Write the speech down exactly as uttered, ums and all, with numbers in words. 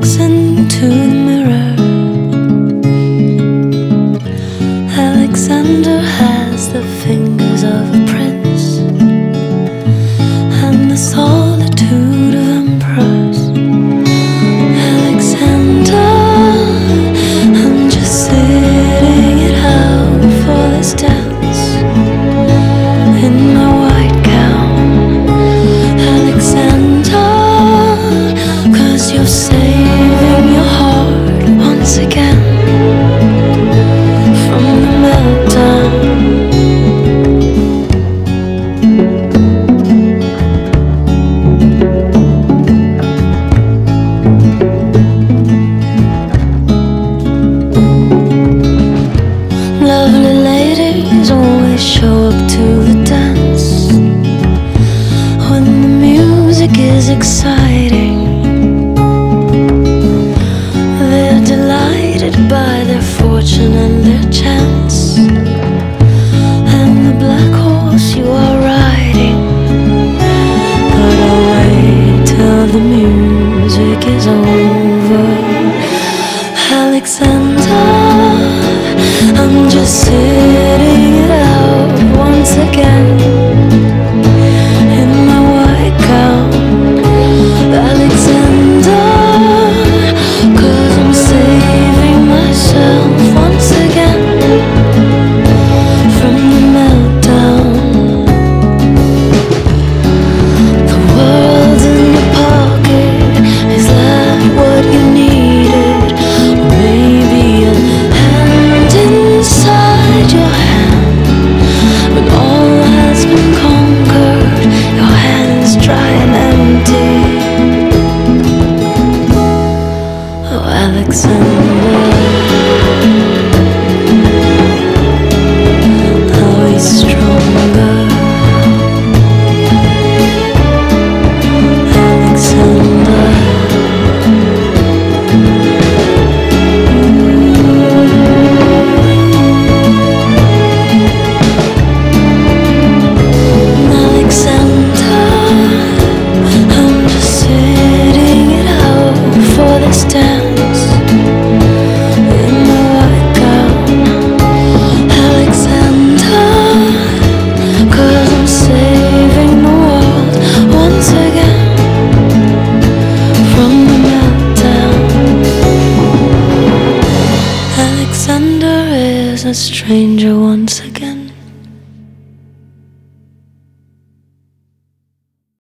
looks into the mirror. Alexander has the fingers of a prince and the solitude of emperors. Alexander, I'm just sitting it out for this dance in my white gown. Alexander, 'cause you're saving your heart once again from the meltdown. Lovely ladies always show up to the dance when the music is exciting. They're delighted by their fortune and their chance and the black horse you are riding. But I'll wait till the music is over. Alexander, I'm just sitting it out once again in my white gown. Alexander, 'cause I'm saving myself once again from the meltdown. The world in your pocket, is that what you needed? Maybe a hand inside your hand. When all has been conquered, your hands dry and empty. Oh, Alexander, how he's stronger. Alexander, Alexander, I'm just sitting it out for this dance in my white gown. Alexander, 'cause I'm saving the world once again from the meltdown. Alexander is a stranger once again.